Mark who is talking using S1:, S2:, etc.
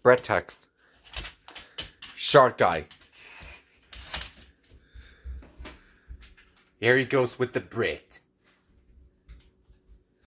S1: Brett text. Short guy. Here he goes with the Brit.